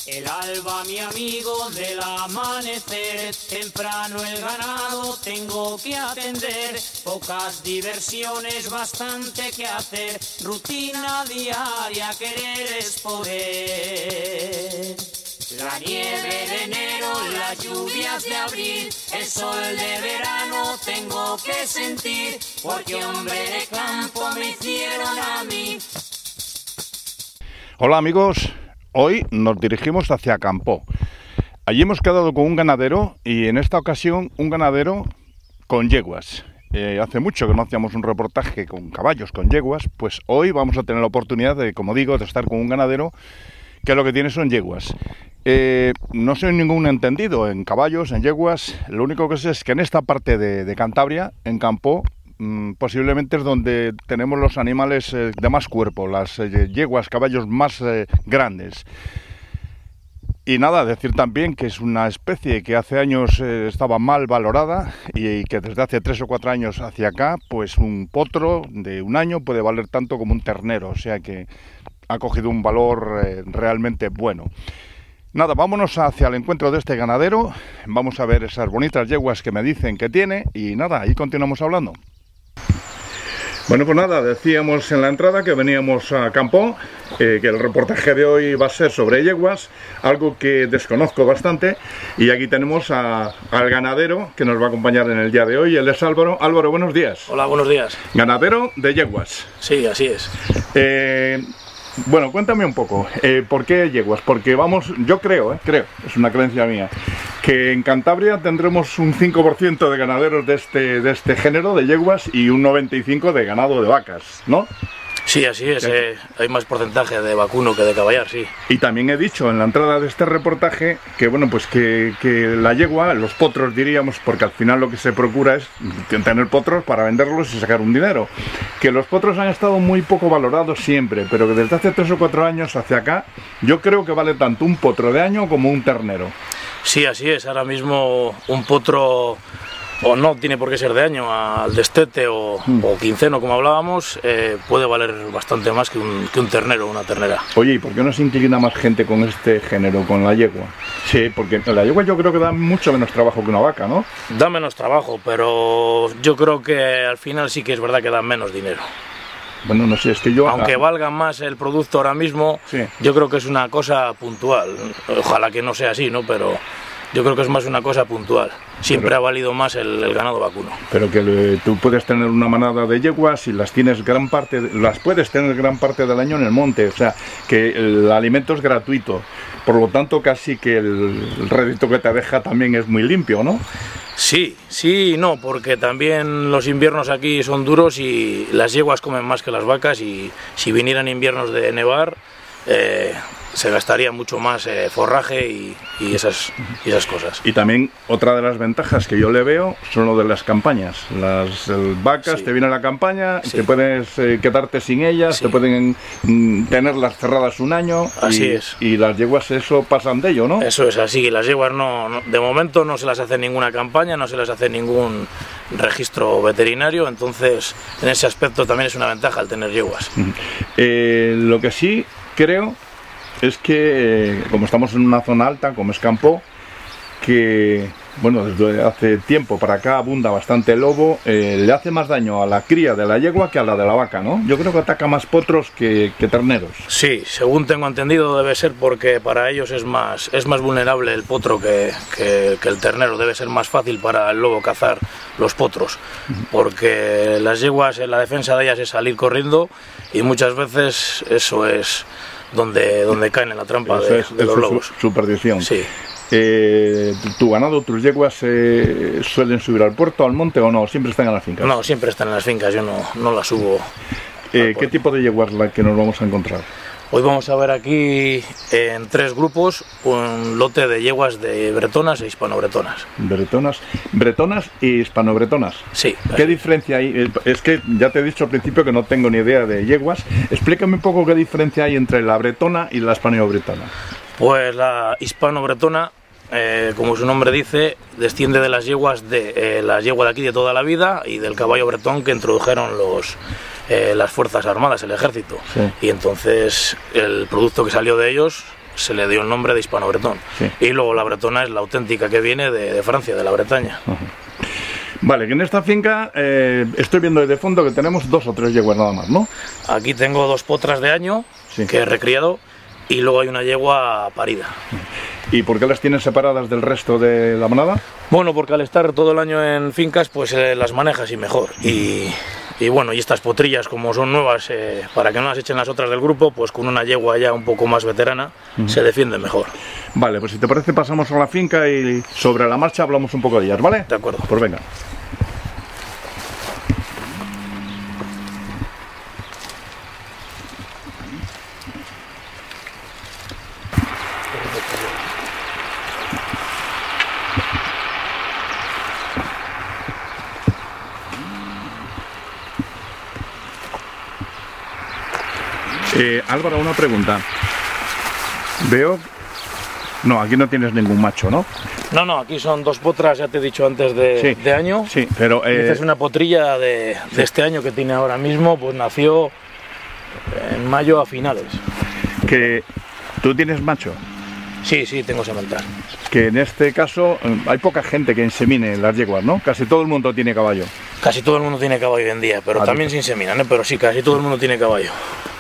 El alba, mi amigo, del amanecer, temprano el ganado tengo que atender, pocas diversiones, bastante que hacer, rutina diaria, querer es poder. La nieve de enero, las lluvias de abril, el sol de verano tengo que sentir, porque hombre de campo me hicieron a mí. Hola amigos. Hoy nos dirigimos hacia Campó. Allí hemos quedado con un ganadero y en esta ocasión un ganadero con yeguas. Hace mucho que no hacíamos un reportaje con caballos, con yeguas, pues hoy vamos a tener la oportunidad de, como digo, de estar con un ganadero que lo que tiene son yeguas. No soy ningún entendido en caballos, en yeguas, lo único que sé es que en esta parte de Cantabria, en Campó, posiblemente es donde tenemos los animales de más cuerpo, las yeguas, caballos más grandes. Y nada, decir también que es una especie que hace años estaba mal valorada y que desde hace 3 o 4 años hacia acá, pues un potro de un año puede valer tanto como un ternero, o sea que ha cogido un valor realmente bueno. Nada, vámonos hacia el encuentro de este ganadero, vamos a ver esas bonitas yeguas que me dicen que tiene y nada, ahí continuamos hablando. Bueno, pues nada, decíamos en la entrada que veníamos a Campó, que el reportaje de hoy va a ser sobre yeguas, algo que desconozco bastante, y aquí tenemos al ganadero que nos va a acompañar en el día de hoy, él es Álvaro. Álvaro, buenos días. Hola, buenos días. Ganadero de yeguas. Sí, así es. Bueno, cuéntame un poco, ¿por qué yeguas? Porque vamos, yo creo, es una creencia mía, que en Cantabria tendremos un 5% de ganaderos de este género, de yeguas, y un 95% de ganado de vacas, ¿no? Sí, así es, hay más porcentaje de vacuno que de caballar, sí. Y también he dicho en la entrada de este reportaje que, bueno, pues que la yegua, los potros diríamos, porque al final lo que se procura es tener potros para venderlos y sacar un dinero. Que los potros han estado muy poco valorados siempre, pero que desde hace 3 o 4 años hacia acá, yo creo que vale tanto un potro de año como un ternero. Sí, así es, ahora mismo un potro... o no tiene por qué ser de año, al destete o quinceno, como hablábamos, puede valer bastante más que un ternero o una ternera. Oye, ¿y por qué no se inclina más gente con este género, con la yegua? Sí, porque la yegua yo creo que da mucho menos trabajo que una vaca, ¿no? Da menos trabajo, pero yo creo que al final sí que es verdad que da menos dinero. Bueno, no sé, es que yo... Aunque valga más el producto ahora mismo, sí. Yo creo que es una cosa puntual. Ojalá que no sea así, ¿no? Pero... yo creo que es más una cosa puntual. Siempre ha valido más el ganado vacuno. Pero que tú puedes tener una manada de yeguas y las puedes tener gran parte del año en el monte. O sea, que el alimento es gratuito. Por lo tanto, casi que el rédito que te deja también es muy limpio, ¿no? Sí, sí y no, porque también los inviernos aquí son duros y las yeguas comen más que las vacas, y si vinieran inviernos de nevar... se gastaría mucho más forraje y esas cosas. Y también otra de las ventajas que yo le veo son lo de las campañas. Las vacas, sí. Te viene la campaña, sí. Te puedes quedarte sin ellas, sí. Te pueden tenerlas cerradas un año. Así es. Y las yeguas eso pasan de ello, ¿no? Eso es así, las yeguas no, de momento no se las hace ninguna campaña, no se les hace ningún registro veterinario, entonces en ese aspecto también es una ventaja el tener yeguas. Lo que sí creo es que como estamos en una zona alta, como es Campó, que bueno, desde hace tiempo para acá abunda bastante el lobo, le hace más daño a la cría de la yegua que a la de la vaca, ¿no? Yo creo que ataca más potros que terneros. Sí, según tengo entendido debe ser porque para ellos es más vulnerable el potro que el ternero, debe ser más fácil para el lobo cazar los potros, porque las yeguas, la defensa de ellas es salir corriendo y muchas veces eso es donde caen en la trampa de los lobos. Su perdición. Sí. ¿Tu ganado, tus yeguas suelen subir al puerto, al monte o no? ¿Siempre están en las fincas? No, siempre están en las fincas, yo no las subo. ¿Qué tipo de yeguas la que nos vamos a encontrar? Hoy vamos a ver aquí en 3 grupos un lote de yeguas de bretonas e hispano-bretonas. ¿Bretonas y hispano-bretonas? Sí. ¿Qué diferencia hay? Es que ya te he dicho al principio que no tengo ni idea de yeguas. Explícame un poco qué diferencia hay entre la bretona y la hispano-bretona. Pues la hispano-bretona, como su nombre dice, desciende de las yeguas de la yegua de aquí de toda la vida y del caballo bretón que introdujeron las fuerzas armadas, el ejército. Sí. Y entonces el producto que salió de ellos se le dio el nombre de hispano-bretón. Sí. Y luego la bretona es la auténtica que viene de Francia, de la Bretaña. Vale, que en esta finca estoy viendo desde fondo que tenemos 2 o 3 yeguas nada más, ¿no? Aquí tengo 2 potras de año, Sí. que he recriado, y luego hay una yegua parida. ¿Y por qué las tienes separadas del resto de la manada? Bueno, porque al estar todo el año en fincas, pues las manejas y mejor. Y bueno, y estas potrillas, como son nuevas, para que no las echen las otras del grupo, pues con una yegua ya un poco más veterana, se defiende mejor. Vale, pues si te parece pasamos a la finca y sobre la marcha hablamos un poco de ellas, ¿vale? De acuerdo. Pues venga. Álvaro, una pregunta. Veo... No, aquí no tienes ningún macho, ¿no? No, aquí son 2 potras, ya te he dicho antes, de año. Sí, pero... Y esta es una potrilla de este año que tiene ahora mismo, pues nació en mayo a finales. Que tú tienes macho. Sí, tengo semental. Que en este caso hay poca gente que insemine las yeguas, ¿no? Casi todo el mundo tiene caballo. Casi todo el mundo tiene caballo hoy en día, pero también se inseminan, ¿eh? Pero sí, casi todo el mundo tiene caballo.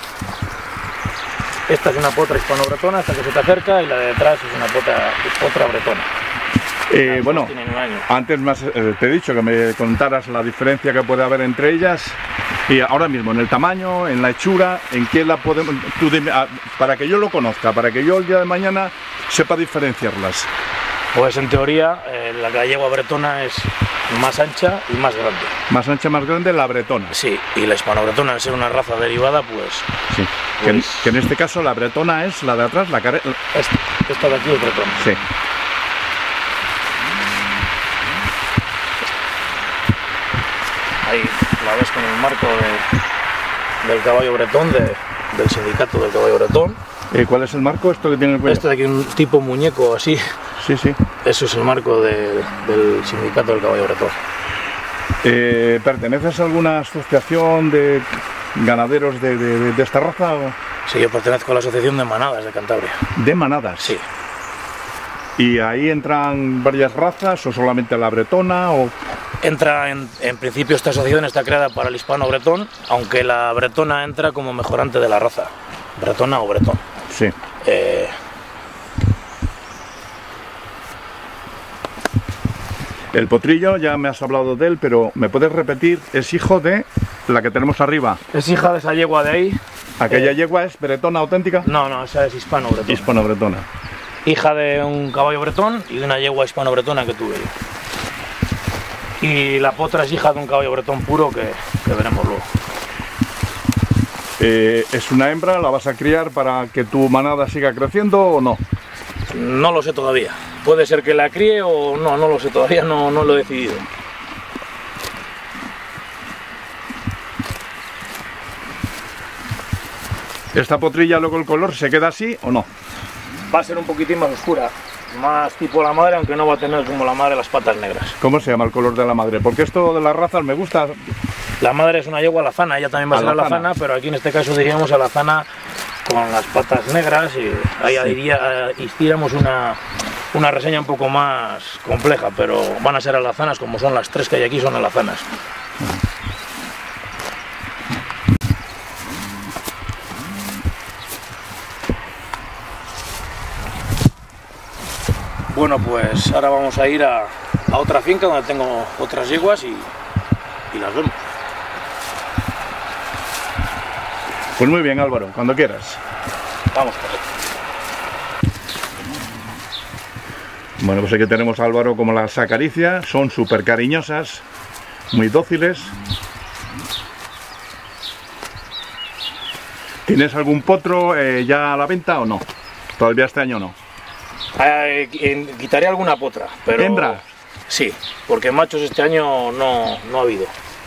Esta es una potra hispano-bretona, esta que se te acerca, y la de detrás es una potra bretona. Bueno, Tienen 1 año. antes te he dicho que me contaras la diferencia que puede haber entre ellas y ahora mismo en el tamaño, en la hechura, en qué la podemos... Tú dime, para que yo lo conozca, para que yo el día de mañana sepa diferenciarlas. Pues en teoría la yegua bretona es más ancha y más grande. Más ancha, más grande, la bretona. Sí, y la hispano-bretona, al ser una raza derivada, pues... Sí. Que en este caso la bretona es la de atrás, la care... Esta de aquí es bretona. Sí. Ahí la ves con el marco del caballo bretón, del sindicato del caballo bretón. ¿Cuál es el marco? Esto que tiene el cuello. Este de aquí, un tipo muñeco así. Sí. Eso es el marco del sindicato del caballo bretón. ¿Perteneces a alguna asociación de ganaderos de esta raza? ¿O? Sí, yo pertenezco a la Asociación de Manadas de Cantabria. ¿De manadas? Sí. ¿Y ahí entran varias razas o solamente la bretona? O... Entra, en principio esta asociación está creada para el hispano-bretón, aunque la bretona entra como mejorante de la raza, bretona o bretón. Sí. El potrillo, ya me has hablado de él, pero ¿me puedes repetir? Es hijo de la que tenemos arriba. Es hija de esa yegua de ahí. ¿Aquella yegua es bretona auténtica? No, esa es hispano-bretona. Hispano-bretona. Hija de un caballo bretón y de una yegua hispano-bretona que tuve yo. Y la potra es hija de un caballo bretón puro que veremos luego. ¿Es una hembra? ¿La vas a criar para que tu manada siga creciendo o no? No lo sé todavía. Puede ser que la críe o no lo sé todavía, no lo he decidido. ¿Esta potrilla luego el color se queda así o no? Va a ser un poquitín más oscura, más tipo la madre, aunque no va a tener como la madre las patas negras. ¿Cómo se llama el color de la madre? Porque esto de las razas me gusta. La madre es una yegua alazana, ella también va a ser alazana, pero aquí en este caso diríamos alazana con las patas negras y ahí hiciéramos una reseña un poco más compleja, pero van a ser alazanas, como son las 3 que hay aquí, son alazanas. Bueno, pues ahora vamos a ir a otra finca donde tengo otras yeguas y las vemos. Pues muy bien, Álvaro, cuando quieras. Vamos. Bueno, pues aquí tenemos a Álvaro como las acaricia, son súper cariñosas, muy dóciles. ¿Tienes algún potro ya a la venta o no? Todavía este año no. Quitaré alguna potra, pero... ¿Hembra? Sí, porque machos este año no ha habido.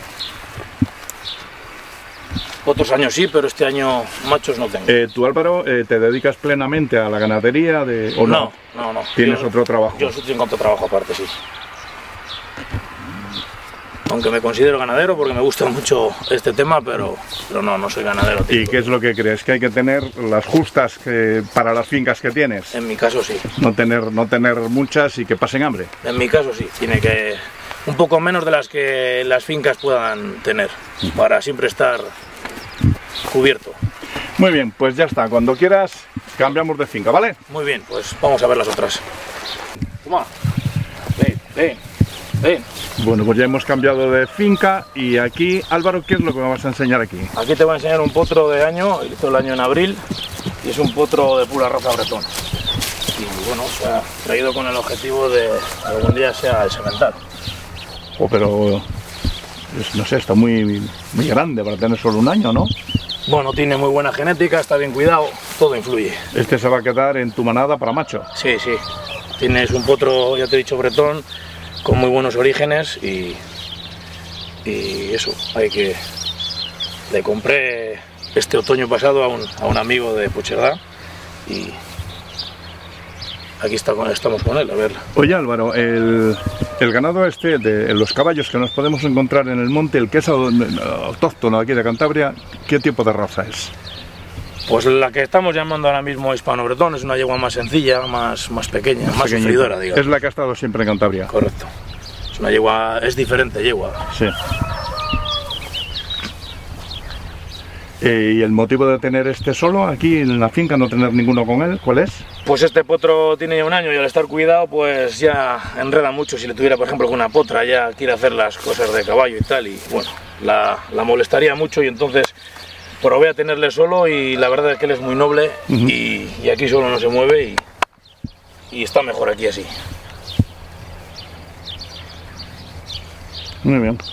Otros años sí, pero este año machos no tengo. ¿Tú, Álvaro, te dedicas plenamente a la ganadería o no? No. ¿Tienes otro trabajo? Yo sí tengo otro trabajo aparte, sí. aunque me considero ganadero porque me gusta mucho este tema, pero no soy ganadero. ¿Y qué es lo que crees? ¿Que hay que tener las justas para las fincas que tienes? En mi caso sí. No tener muchas y que pasen hambre. En mi caso sí, tiene que un poco menos de las que las fincas puedan tener, para siempre estar cubierto. Muy bien, pues ya está, cuando quieras cambiamos de finca, ¿vale? Muy bien, pues vamos a ver las otras. Toma, ven. Bueno, pues ya hemos cambiado de finca y aquí, Álvaro, ¿qué es lo que me vas a enseñar aquí? Aquí te voy a enseñar un potro de año, hizo el año en abril, y es un potro de pura raza bretón. Y bueno, se ha traído con el objetivo de que algún día sea el semental. Oh, pero, no sé, está muy grande para tener solo un año, ¿no? Bueno, tiene muy buena genética, está bien cuidado, todo influye. Este se va a quedar en tu manada para macho. Sí. Tienes un potro, ya te he dicho, bretón, con muy buenos orígenes y eso, le compré este otoño pasado a un amigo de Puigcerdá y aquí estamos con él, a ver. Oye Álvaro, el ganado los caballos que nos podemos encontrar en el monte, el que es autóctono aquí de Cantabria, ¿qué tipo de raza es? Pues la que estamos llamando ahora mismo hispano-bretón, es una yegua más sencilla, más pequeña, más sufridora, digamos. Es la que ha estado siempre en Cantabria. Correcto. Es una yegua, es diferente yegua. Sí. ¿Y el motivo de tener este solo aquí en la finca, no tener ninguno con él, cuál es? Pues este potro tiene ya un año y al estar cuidado pues ya enreda mucho. Si le tuviera por ejemplo una potra, ya quiere hacer las cosas de caballo y tal, y bueno, la molestaría mucho, y entonces probé a tenerle solo y la verdad es que él es muy noble y aquí solo no se mueve y está mejor aquí así. Muy bien.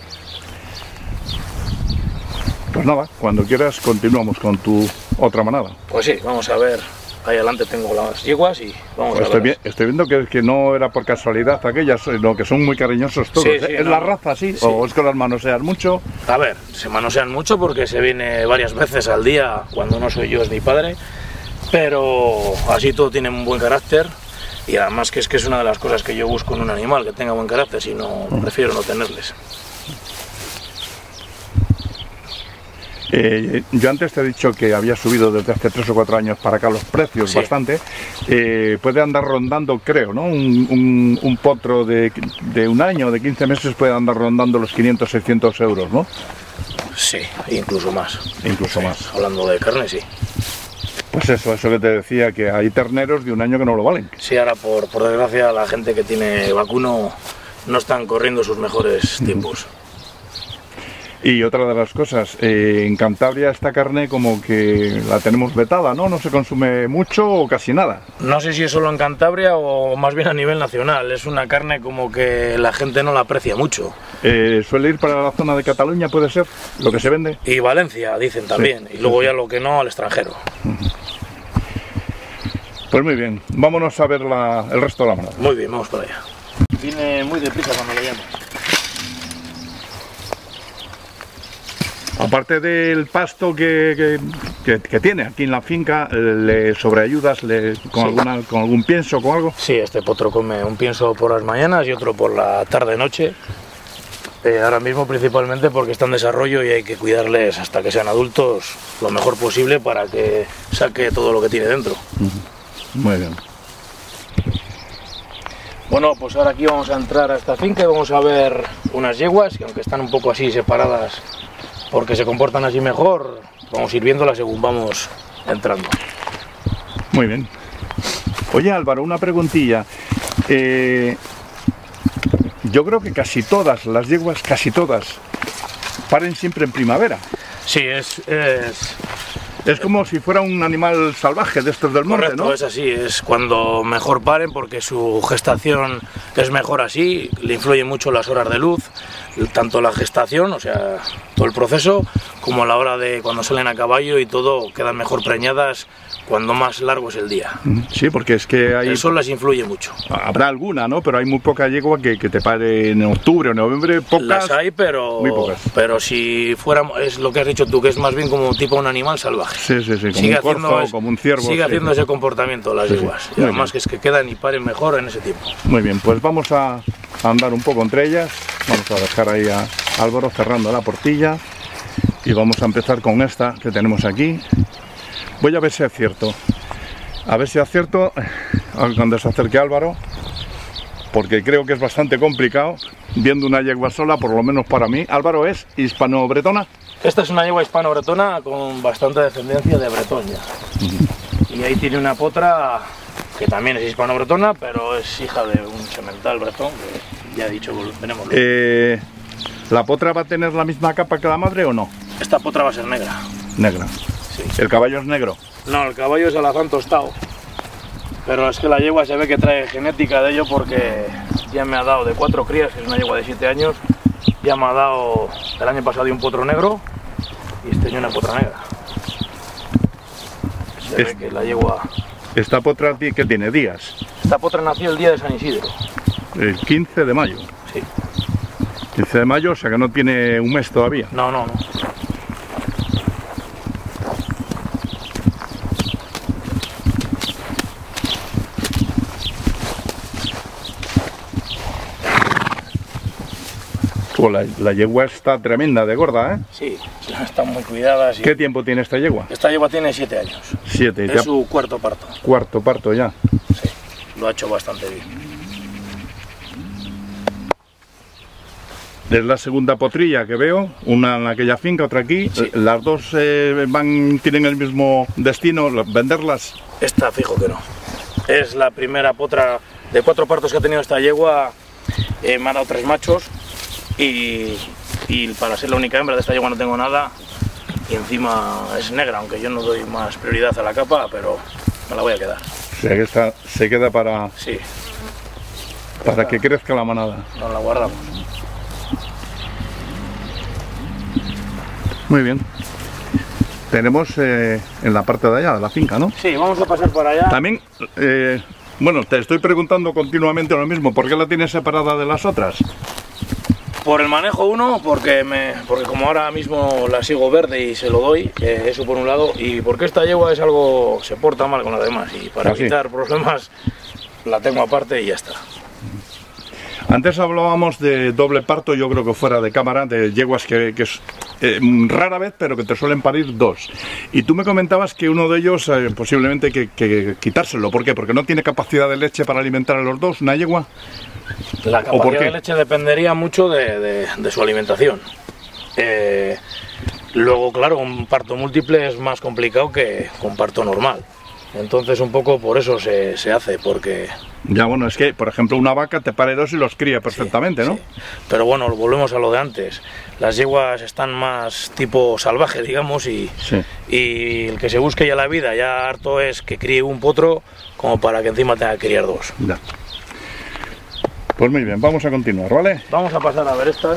Pues nada, cuando quieras continuamos con tu otra manada. Pues sí, vamos a ver. Ahí adelante tengo las yeguas y vamos a ver. Estoy viendo que no era por casualidad aquellas, sino que son muy cariñosos todos. Sí, ¿Es la raza así? Sí. ¿O es que las manosean mucho? A ver, se manosean mucho porque se viene varias veces al día, cuando no soy yo es mi padre, pero así todo tiene un buen carácter, y además que es una de las cosas que yo busco en un animal, que tenga buen carácter, si no, prefiero no tenerles. Yo antes te he dicho que había subido desde hace 3 o 4 años para acá los precios bastante. Puede andar rondando, creo, ¿no? Un potro de un año, de 15 meses, puede andar rondando los 500-600 euros, ¿no? Sí, incluso más. Incluso más. Hablando de carne, sí. Pues eso que te decía, que hay terneros de un año que no lo valen. Sí, ahora por desgracia la gente que tiene vacuno no están corriendo sus mejores tiempos. Y otra de las cosas, en Cantabria esta carne como que la tenemos vetada, ¿no? No se consume mucho o casi nada. No sé si es solo en Cantabria o más bien a nivel nacional. Es una carne como que la gente no la aprecia mucho. Suele ir para la zona de Cataluña, puede ser, lo que se vende. Y Valencia, dicen también. Sí, y luego ya lo que no, al extranjero. Pues muy bien, vámonos a ver el resto de la manada. Muy bien, vamos para allá. Viene muy deprisa cuando le llamas. Aparte del pasto que tiene aquí en la finca, ¿le sobreayudas con algún pienso, con algo? Sí, este potro come un pienso por las mañanas y otro por la tarde-noche. Ahora mismo principalmente porque está en desarrollo y hay que cuidarles hasta que sean adultos lo mejor posible para que saque todo lo que tiene dentro. Muy bien. Bueno, pues ahora aquí vamos a entrar a esta finca y vamos a ver unas yeguas que aunque están un poco así separadas porque se comportan así mejor, vamos a ir viéndolas según vamos entrando. Muy bien. Oye Álvaro, una preguntilla. Yo creo que casi todas las yeguas, casi todas, paren siempre en primavera. Sí, es como si fuera un animal salvaje de estos del monte, correcto, ¿no? Es así, es cuando mejor paren porque su gestación es mejor así, le influyen mucho las horas de luz, tanto la gestación, o sea, todo el proceso, como a la hora de cuando salen a caballo y todo, quedan mejor preñadas cuando más largo es el día. Sí, porque es que hay... El sol les influye mucho. Habrá alguna, ¿no? Pero hay muy poca yegua que te pare en octubre o noviembre, pocas. Las hay, pero muy pocas. Pero si fuera, es lo que has dicho tú, que es más bien como tipo un animal salvaje. Sí, como un corzo, como un ciervo. Sigue haciendo ese comportamiento las yeguas. Y además que es que quedan y paren mejor en ese tiempo. Muy bien, pues vamos a a andar un poco entre ellas. Vamos a dejar ahí a Álvaro cerrando la portilla y vamos a empezar con esta que tenemos aquí. Voy a ver si es cierto. A ver si acierto cuando se acerque Álvaro, porque creo que es bastante complicado viendo una yegua sola, por lo menos para mí. Álvaro, ¿es hispano-bretona? Esta es una yegua hispano-bretona con bastante descendencia de bretón ya. Y ahí tiene una potra que también es hispano-bretona, pero es hija de un semental bretón, que ya he dicho que tenemos. ¿La potra va a tener la misma capa que la madre o no? Esta potra va a ser negra. Negra. Sí. ¿El caballo es negro? No, el caballo es alazán tostado. Pero es que la yegua se ve que trae genética de ello porque ya me ha dado de 4 crías, que es una yegua de 7 años, ya me ha dado el año pasado de un potro negro y este año una potra negra. Se ve que la yegua... ¿Esta potra qué tiene? ¿Días? Esta potra nació el día de San Isidro. El 15 de mayo. Sí. 15 de mayo, o sea que no tiene un mes todavía. No. La yegua está tremenda de gorda, ¿eh? Sí, están muy cuidadas. ¿Qué tiempo tiene esta yegua? Esta yegua tiene 7 años. 7. Es su cuarto parto. Cuarto parto ya. Sí, lo ha hecho bastante bien. Es la segunda potrilla que veo, una en aquella finca, otra aquí. Sí. ¿Las dos tienen el mismo destino, venderlas? Esta fijo que no. Es la primera potra de 4 partos que ha tenido esta yegua. Me ha dado 3 machos. Y para ser la única hembra de esta yegua no tengo nada, y encima es negra, aunque yo no doy más prioridad a la capa, pero me la voy a quedar. O sea que esta se queda para, sí, para que crezca la manada. Nos la guardamos. Muy bien. Tenemos en la parte de allá, de la finca, ¿no? Sí, vamos a pasar por allá. También, bueno, te estoy preguntando continuamente lo mismo, ¿por qué la tienes separada de las otras? Por el manejo uno, porque como ahora mismo la sigo verde y se lo doy, eso por un lado, y porque esta yegua es algo, se porta mal con las demás, y para evitar problemas la tengo aparte y ya está. Antes hablábamos de doble parto, yo creo que fuera de cámara, de yeguas que es rara vez, pero que te suelen parir 2. Y tú me comentabas que uno de ellos posiblemente hay que quitárselo. ¿Por qué? Porque no tiene capacidad de leche para alimentar a los dos, una yegua. La capacidad de leche dependería mucho de su alimentación. Luego, claro, un parto múltiple es más complicado que un parto normal. Entonces, un poco por eso se hace, porque... Ya, bueno, es que, por ejemplo, una vaca te pare 2 y los cría perfectamente, sí, ¿no? Sí. Pero bueno, volvemos a lo de antes. Las yeguas están más tipo salvaje, digamos, y el que se busque ya la vida, ya harto es que críe un potro como para que encima tenga que criar 2. Ya. Pues muy bien, vamos a continuar, ¿vale? Vamos a pasar a ver estas.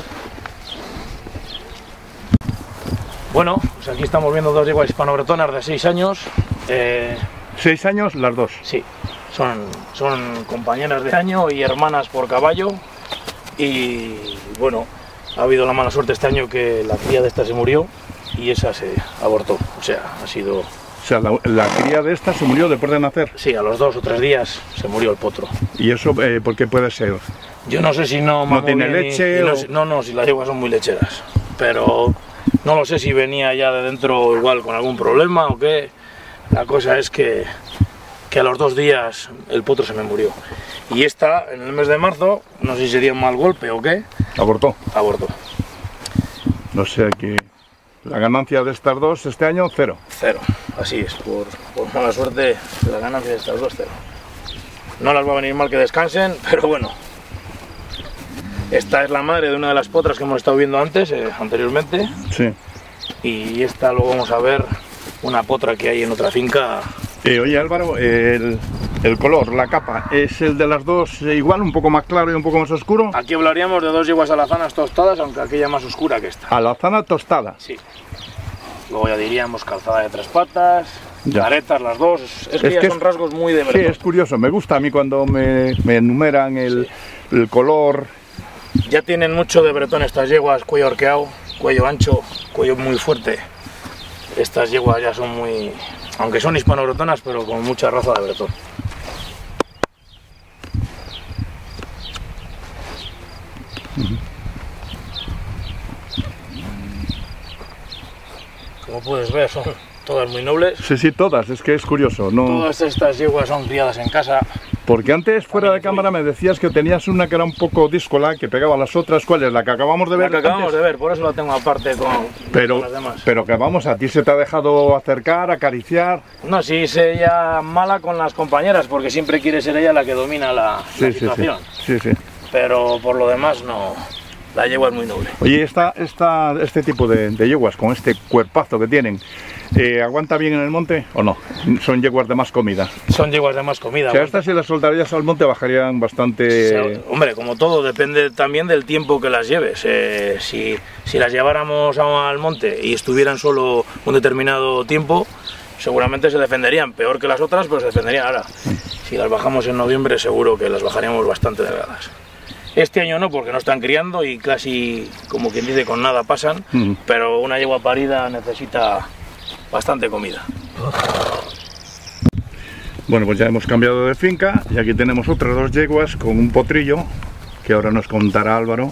Bueno, pues aquí estamos viendo 2 yeguas hispano-bretonas de 6 años. 6 años las 2. Sí, son compañeras de año y hermanas por caballo. Y bueno, ha habido la mala suerte este año que la cría de esta se murió y esa se abortó. O sea, ha sido... O sea, la cría de esta se murió después de nacer. Sí, a los 2 o 3 días se murió el potro. ¿Y eso por qué puede ser? Yo no sé si no tiene leche o... No, si las yeguas son muy lecheras. Pero no lo sé si venía ya de dentro igual con algún problema o qué. La cosa es que a los 2 días el potro se me murió. Y esta, en el mes de marzo, no sé si sería un mal golpe o qué. Abortó. Abortó. No sé, que la ganancia de estas 2 este año, 0. 0, así es, por mala suerte la ganancia de estas 2, 0. No las va a venir mal que descansen, pero bueno. Esta es la madre de una de las potras que hemos estado viendo antes, anteriormente. Sí. Y esta lo vamos a ver, una potra que hay en otra finca. Oye Álvaro, el color, la capa, ¿es el de las 2 igual, un poco más claro y un poco más oscuro? Aquí hablaríamos de 2 yeguas alazanas tostadas, aunque aquella más oscura que esta. Alazana tostada. Sí. Luego ya diríamos calzada de 3 patas, caretas las 2, es que ya son rasgos muy de bretón. Sí, es curioso, me gusta a mí cuando me enumeran el color. Ya tienen mucho de bretón estas yeguas, cuello arqueado, cuello ancho, cuello muy fuerte. Estas yeguas ya son muy... aunque son hispano-bretonas, pero con mucha raza de bretón. puedes ver, son todas muy nobles. Sí, sí, todas, es que es curioso. No... Todas estas yeguas son criadas en casa. Porque antes, fuera de cámara, me decías que tenías una que era un poco díscola, que pegaba a las otras. ¿Cuál es? La que acabamos de ver. La que acabamos de ver, por eso la tengo aparte con las demás. Pero que vamos, a ti se te ha dejado acercar, acariciar. No, sí, es ella mala con las compañeras, porque siempre quiere ser ella la que domina la situación. Sí, sí. Pero por lo demás no, la yegua es muy noble. Oye, este tipo de yeguas, con este cuerpazo que tienen, ¿aguanta bien en el monte o no? ¿Son yeguas de más comida? Son yeguas de más comida. O sea, estas si las soltarías al monte bajarían bastante... Hombre, como todo, depende también del tiempo que las lleves. Si las lleváramos al monte y estuvieran solo un determinado tiempo, seguramente se defenderían peor que las otras, pero se defenderían ahora. Si las bajamos en noviembre, seguro que las bajaríamos bastante delgadas. Este año no, porque no están criando y casi, como quien dice, con nada pasan, pero una yegua parida necesita bastante comida. Bueno, pues ya hemos cambiado de finca y aquí tenemos otras dos yeguas con un potrillo que ahora nos contará Álvaro.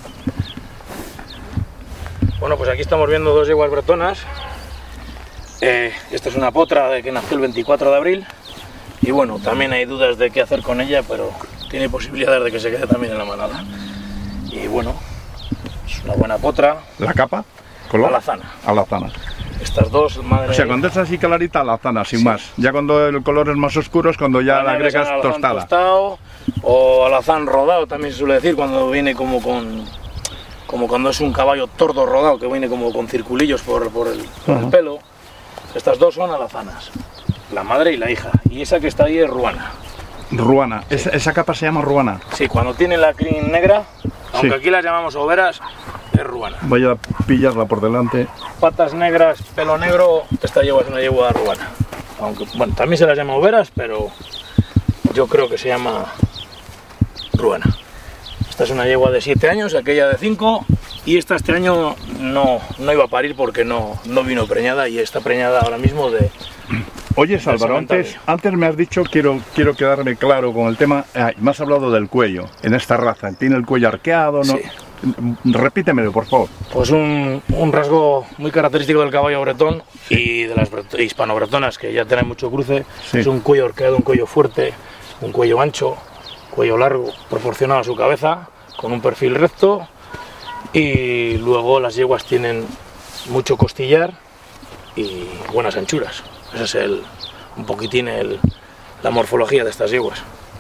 Bueno, pues aquí estamos viendo dos yeguas bretonas. Esta es una potra que nació el 24 de abril y bueno, también hay dudas de qué hacer con ella, pero tiene posibilidades de que se quede también en la manada. Y bueno, es una buena potra. ¿La capa? ¿Color? Alazana. Alazana. Estas dos, madre... O sea, cuando es así clarita, alazana, sin más. Ya cuando el color es más oscuro es cuando ya la agregas tostada. Tostado, o alazán rodado, también se suele decir, cuando viene como cuando es un caballo tordo rodado, que viene como con circulillos por el pelo. Estas dos son alazanas, la madre y la hija. Y esa que está ahí es ruana. Ruana, esa capa se llama ruana. Sí, cuando tiene la crin negra, aunque aquí las llamamos overas, es ruana. Voy a pillarla por delante. Patas negras, pelo negro, esta yegua es una yegua ruana. Aunque, bueno, también se las llama overas, pero yo creo que se llama ruana. Esta es una yegua de 7 años, aquella de 5, y esta este año no iba a parir porque no vino preñada, y está preñada ahora mismo de... Oye, Álvaro, antes me has dicho, quiero quedarme claro con el tema, me has hablado del cuello, en esta raza, ¿tiene el cuello arqueado? ¿No? Sí. Repítemelo, por favor. Pues un rasgo muy característico del caballo bretón y de las hispano-bretonas, que ya tienen mucho cruce. Sí. Es un cuello arqueado, un cuello fuerte, un cuello ancho, cuello largo, proporcionado a su cabeza, con un perfil recto, y luego las yeguas tienen mucho costillar y buenas anchuras. Esa es un poquitín la morfología de estas yeguas.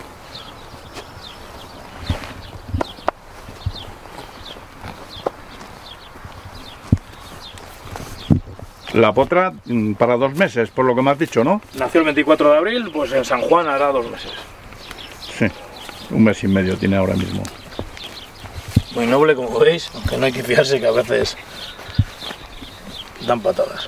La potra para 2 meses, por lo que me has dicho, ¿no? Nació el 24 de abril, pues en San Juan hará 2 meses. Sí, 1 mes y medio tiene ahora mismo. Muy noble, como veis, aunque no hay que fiarse, que a veces dan patadas.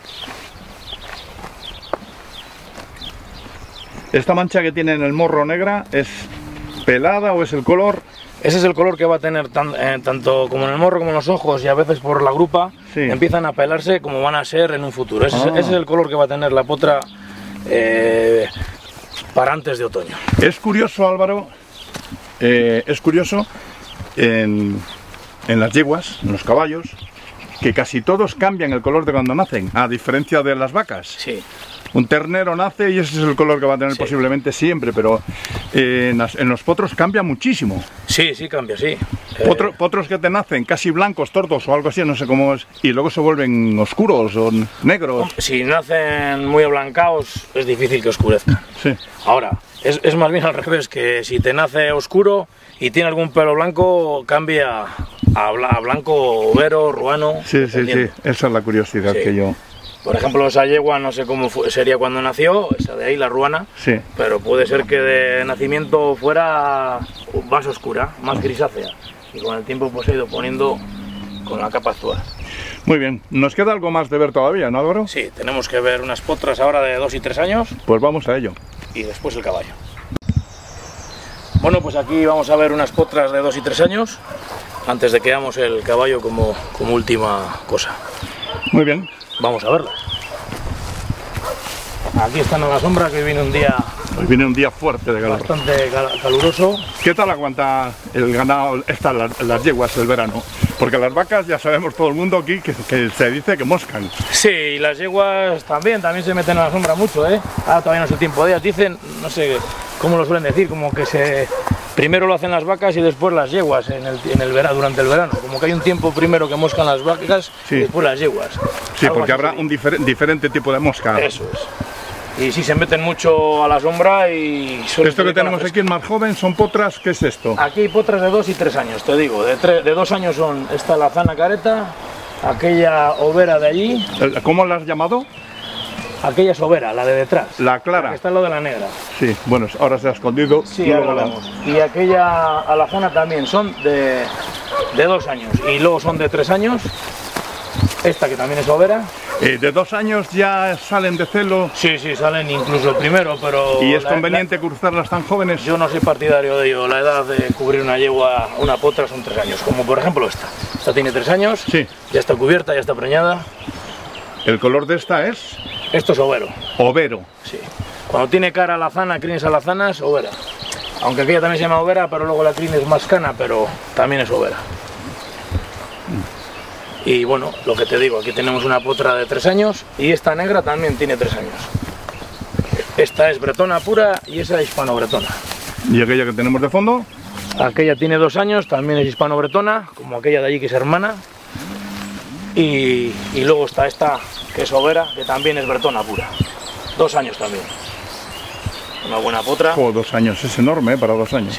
¿Esta mancha que tiene en el morro negra es pelada o es el color? Ese es el color que va a tener tanto como en el morro como en los ojos, y a veces por la grupa empiezan a pelarse como van a ser en un futuro. Ese es el color que va a tener la potra para antes de otoño. Es curioso, Álvaro, es curioso en las yeguas, en los caballos, que casi todos cambian el color de cuando nacen, a diferencia de las vacas. Sí. Un ternero nace y ese es el color que va a tener posiblemente siempre, pero en los potros cambia muchísimo. Sí, sí cambia, sí. Potros que te nacen casi blancos, tordos o algo así, no sé cómo es, y luego se vuelven oscuros o negros. Si nacen muy ablancados es difícil que oscurezcan. Sí. Ahora, es más bien al revés, que si te nace oscuro y tiene algún pelo blanco, cambia a blanco, overo, ruano. Sí, sí, sí, esa es la curiosidad que yo... Por ejemplo, esa yegua no sé cómo sería cuando nació, esa de ahí, la ruana, pero puede ser que de nacimiento fuera más oscura, más grisácea, y con el tiempo pues se ha ido poniendo con la capa actual. Muy bien, nos queda algo más de ver todavía, ¿no, Álvaro? Sí, tenemos que ver unas potras ahora de 2 y 3 años. Pues vamos a ello. Y después el caballo. Bueno, pues aquí vamos a ver unas potras de 2 y 3 años, antes de que veamos el caballo como última cosa. Muy bien. Vamos a verlas. Aquí están a la sombra, que viene un día Hoy viene un día fuerte de calor. Bastante caluroso. ¿Qué tal aguanta el ganado, las yeguas el verano? Porque las vacas ya sabemos todo el mundo aquí que se dice que moscan. Sí, y las yeguas también se meten a la sombra mucho, ¿eh? Ahora todavía no es el tiempo de ellas. Dicen, no sé cómo lo suelen decir, como que primero lo hacen las vacas y después las yeguas durante el verano. Como que hay un tiempo primero que moscan las vacas y después las yeguas. Sí, porque habrá un diferente tipo de mosca. Eso es. Y sí, se meten mucho a la sombra y... Esto que tenemos aquí en más joven son potras, ¿qué es esto? Aquí hay potras de 2 y 3 años, te digo. De 2 años son esta lazana careta, aquella overa de allí. ¿Cómo la has llamado? Aquella es overa, la de detrás. La clara. La que está al lado de la negra. Sí, bueno, ahora se ha escondido. Sí, ahora lo vemos. Y aquella alazana también son de 2 años y luego son de 3 años. Esta que también es overa. ¿De 2 años ya salen de celo? Sí, salen incluso primero, pero... ¿Y es conveniente cruzarlas tan jóvenes? Yo no soy partidario de ello. La edad de cubrir una yegua, una potra, son 3 años. Como por ejemplo esta. Esta tiene 3 años, sí. Ya está cubierta, ya está preñada. ¿El color de esta es? Esto es overo. Overo. Sí. Cuando tiene cara alazana, crines alazanas, overa. Aunque aquella también se llama overa, pero luego la crin es más cana, pero también es overa. Y bueno, lo que te digo, aquí tenemos una potra de 3 años y esta negra también tiene 3 años. Esta es bretona pura y esa es hispano-bretona. ¿Y aquella que tenemos de fondo? Aquella tiene 2 años, también es hispano-bretona, como aquella de allí que es hermana. Y luego está esta, que es overa, que también es bretona pura. 2 años también. Una buena potra. Oh, 2 años, es enorme, para 2 años. Sí.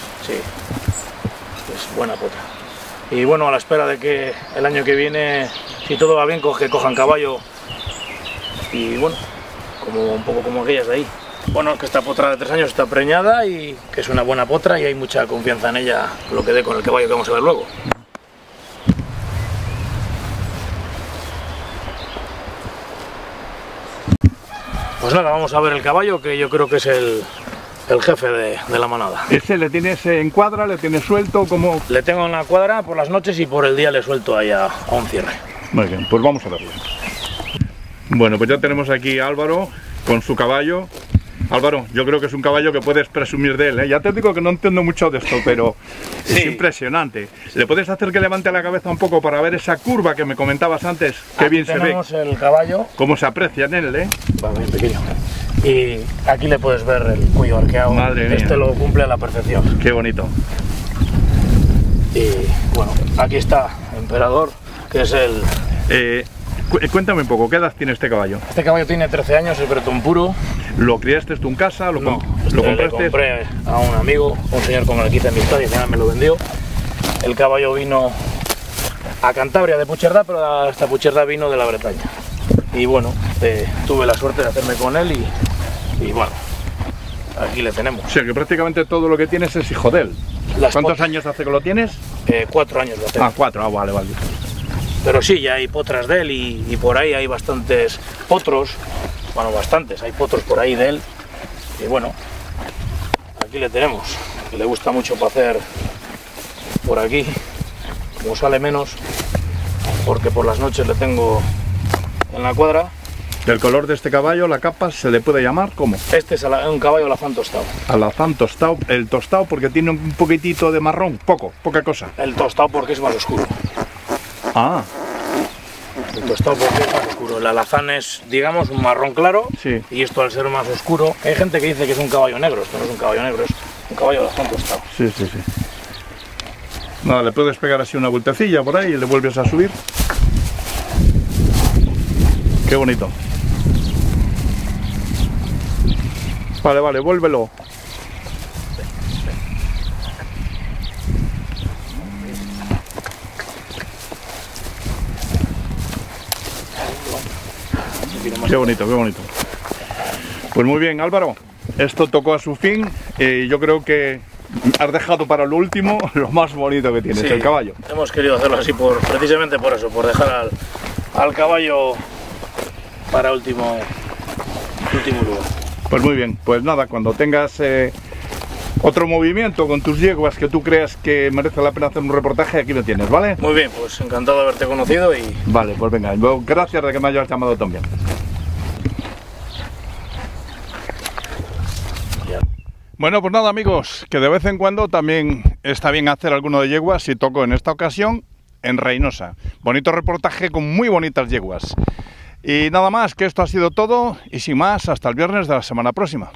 Es buena potra. Y bueno, a la espera de que el año que viene, si todo va bien, que cojan caballo. Y bueno, un poco como aquellas de ahí. Bueno, que esta potra de 3 años está preñada y que es una buena potra y hay mucha confianza en ella, lo que dé con el caballo que vamos a ver luego. Pues nada, vamos a ver el caballo, que yo creo que es el jefe de la manada. ¿Ese le tienes en cuadra, le tienes suelto? ¿Cómo? Le tengo en la cuadra por las noches y por el día le suelto ahí a un cierre. Muy bien, pues vamos a verlo. Bueno, pues ya tenemos aquí a Álvaro con su caballo. Álvaro, yo creo que es un caballo que puedes presumir de él, ¿eh? Ya te digo que no entiendo mucho de esto, pero es impresionante. ¿Le puedes hacer que levante la cabeza un poco para ver esa curva que me comentabas antes? Qué bien se ve. Tenemos el caballo. Cómo se aprecia en él, ¿eh? Va bien pequeño. Y aquí le puedes ver el cuello arqueado. Madre mía. Este lo cumple a la perfección. Qué bonito. Y bueno, aquí está Emperador, que es el... Cuéntame un poco, ¿qué edad tiene este caballo? Este caballo tiene 13 años, es bretón puro. ¿Lo criaste tú en casa? ¿Lo compraste? Le compré a un amigo, un señor con el que hice amistad y al final me lo vendió. El caballo vino a Cantabria de Puigcerdá, pero esta Puigcerdá vino de la Bretaña. Y bueno, tuve la suerte de hacerme con él y bueno, aquí le tenemos. O sea que prácticamente todo lo que tienes es hijo de él. ¿Cuántos años hace que lo tienes? 4 años lo tengo. Ah, 4, vale. Pero sí, ya hay potras de él y por ahí hay bastantes potros. Bueno, bastantes, hay potros por ahí de él. Y bueno, aquí le tenemos, que le gusta mucho pasear por aquí, como sale menos, porque por las noches le tengo en la cuadra. ¿Del color de este caballo, la capa, se le puede llamar cómo? Este es un caballo alazán tostado. Alazán tostado, el tostado porque tiene un poquitito de marrón, poca cosa. El tostado porque es más oscuro. Ah. El tostado porque es más oscuro. El alazán es, digamos, un marrón claro, sí. Y esto al ser más oscuro, hay gente que dice que es un caballo negro, esto no es un caballo negro, es un caballo alazán tostado. Sí. Nada, le puedes pegar así una vueltecilla por ahí y le vuelves a subir. Qué bonito. Vale, vuélvelo. Qué bonito. Pues muy bien, Álvaro, esto tocó a su fin y yo creo que has dejado para lo último lo más bonito que tienes, el caballo. Hemos querido hacerlo así precisamente por eso, por dejar al caballo para último lugar. Pues muy bien, pues nada, cuando tengas otro movimiento con tus yeguas que tú creas que merece la pena hacer un reportaje, aquí lo tienes, ¿vale? Muy bien, pues encantado de haberte conocido y... Vale, pues venga, gracias de que me hayas llamado también. Bueno, pues nada, amigos, que de vez en cuando también está bien hacer alguno de yeguas y toco en esta ocasión en Reynosa. Bonito reportaje con muy bonitas yeguas. Y nada más, que esto ha sido todo y sin más, hasta el viernes de la semana próxima.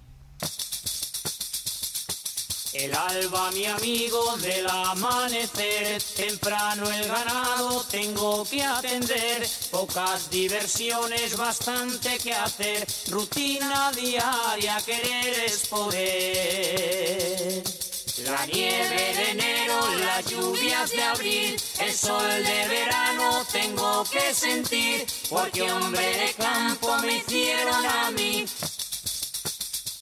El alba, mi amigo, del amanecer, temprano el ganado tengo que atender, pocas diversiones, bastante que hacer, rutina diaria, querer es poder. La nieve de enero, las lluvias de abril, el sol de verano tengo que sentir, porque hombre de campo me hicieron a mí.